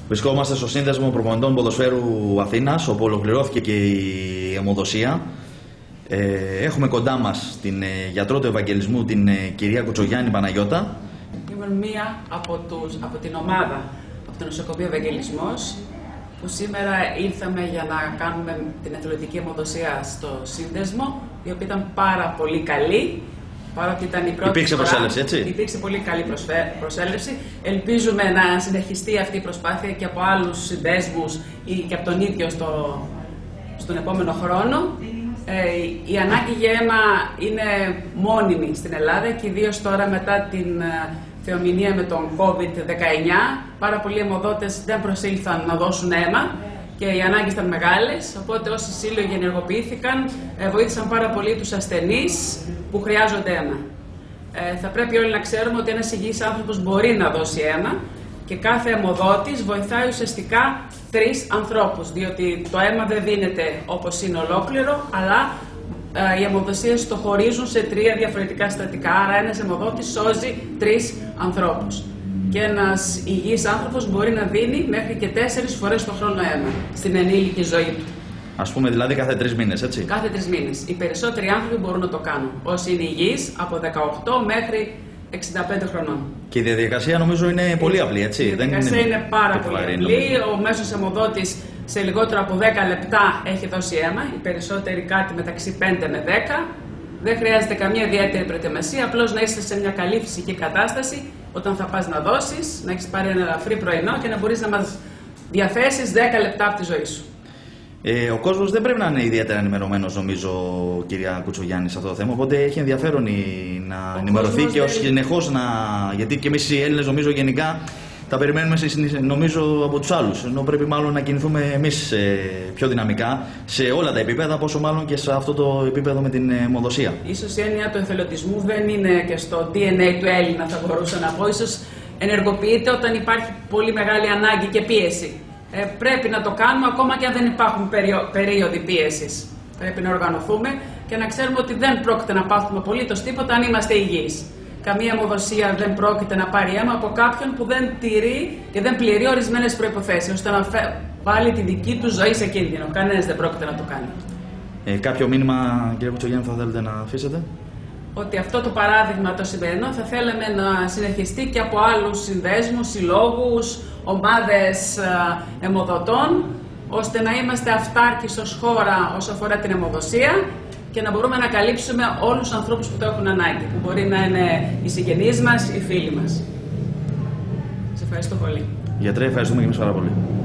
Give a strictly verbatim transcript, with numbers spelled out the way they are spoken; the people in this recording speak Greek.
Βρισκόμαστε στο Σύνδεσμο Προπονητών Ποδοσφαίρου Αθήνας, όπου ολοκληρώθηκε και η αιμοδοσία. Ε, έχουμε κοντά μας την ε, γιατρό του Ευαγγελισμού, την ε, κυρία Κουτσογιάννη Παναγιώτα. Είμαι μία από, τους, από την ομάδα, από το νοσοκομείο Ευαγγελισμός, που σήμερα ήρθαμε για να κάνουμε την εθελοντική αιμοδοσία στο Σύνδεσμο, η οποία ήταν πάρα πολύ καλή. Παρότι ήταν η πρώτη Υπήρξε φορά, προσέλευση, έτσι. Υπήρξε πολύ καλή προσέλευση. Ελπίζουμε να συνεχιστεί αυτή η προσπάθεια και από άλλους συνδέσμους ή και από τον ίδιο στο, στον επόμενο χρόνο. Ε, η ανάγκη για αίμα είναι μόνιμη στην Ελλάδα και ιδίως τώρα μετά την θεομηνία με τον κόβιντ δεκαεννιά. Πάρα πολλοί αιμοδότες δεν προσήλθαν να δώσουν αίμα και οι ανάγκες ήταν μεγάλες, οπότε όσοι σύλλογοι ενεργοποιήθηκαν βοήθησαν πάρα πολύ τους ασθενείς που χρειάζονται αίμα. Ε, θα πρέπει όλοι να ξέρουμε ότι ένας υγιής άνθρωπος μπορεί να δώσει αίμα και κάθε αιμοδότης βοηθάει ουσιαστικά τρεις ανθρώπους, διότι το αίμα δεν δίνεται όπως είναι ολόκληρο, αλλά ε, οι αιμοδοσίες το χωρίζουν σε τρία διαφορετικά συστατικά, άρα ένας αιμοδότης σώζει τρεις ανθρώπους. Και ένας υγιής άνθρωπος μπορεί να δίνει μέχρι και τέσσερις φορές το χρόνο αίμα στην ενήλικη ζωή του. Ας πούμε δηλαδή κάθε τρεις μήνες, έτσι. Κάθε τρεις μήνες. Οι περισσότεροι άνθρωποι μπορούν να το κάνουν. Όσοι είναι υγιείς, από δεκαοκτώ μέχρι εξήντα πέντε χρονών. Και η διαδικασία νομίζω είναι πολύ απλή, έτσι. Η διαδικασία δεν είναι, είναι πάρα πολύ βαρύ, απλή. Ο μέσος αιμοδότης σε λιγότερο από δέκα λεπτά έχει δώσει αίμα. Οι περισσότεροι κάτι μεταξύ πέντε με δέκα. Δεν χρειάζεται καμία ιδιαίτερη προετοιμασία, απλώς να είσαι σε μια καλή φυσική κατάσταση όταν θα πας να δώσεις, να έχεις πάρει ένα ελαφρύ πρωινό και να μπορείς να μας διαθέσεις δέκα λεπτά από τη ζωή σου. Ε, ο κόσμος δεν πρέπει να είναι ιδιαίτερα ενημερωμένος, νομίζω, κυρία Κουτσογιάννη, σε αυτό το θέμα. Οπότε έχει ενδιαφέρον η, να ο ενημερωθεί και ως συνεχώς να. Γιατί και εμείς οι Έλληνες, νομίζω, γενικά τα περιμένουμε νομίζω από τους άλλους. Ενώ πρέπει μάλλον να κινηθούμε εμείς πιο δυναμικά σε όλα τα επίπεδα, πόσο μάλλον και σε αυτό το επίπεδο με την αιμοδοσία. Ίσως η έννοια του εθελοντισμού δεν είναι και στο ντι εν έι του Έλληνα, θα μπορούσα να πω. Ίσως ενεργοποιείται όταν υπάρχει πολύ μεγάλη ανάγκη και πίεση. Ε, πρέπει να το κάνουμε ακόμα και αν δεν υπάρχουν περιο... περίοδοι πίεσης. Πρέπει να οργανωθούμε και να ξέρουμε ότι δεν πρόκειται να πάθουμε απολύτως τίποτα αν είμαστε υγιείς. Καμία αιμοδοσία δεν πρόκειται να πάρει αίμα από κάποιον που δεν τηρεί και δεν πληρεί ορισμένες προϋποθέσεις, ώστε να βάλει τη δική του ζωή σε κίνδυνο. Κανένας δεν πρόκειται να το κάνει. Ε, κάποιο μήνυμα, κύριε Κουτσογιάννη, θα θέλετε να αφήσετε? Ότι αυτό το παράδειγμα το σημερινό θα θέλαμε να συνεχιστεί και από άλλους συνδέσμους, συλλόγους, ομάδες αιμοδοτών, ώστε να είμαστε αυτάρκης ως χώρα όσο αφορά την αιμοδοσία και να μπορούμε να καλύψουμε όλους τους ανθρώπους που το έχουν ανάγκη, που μπορεί να είναι οι συγγενείς μας, οι φίλοι μας. Σε ευχαριστώ πολύ. Γιατρέ, ευχαριστούμε και εμείς πάρα πολύ.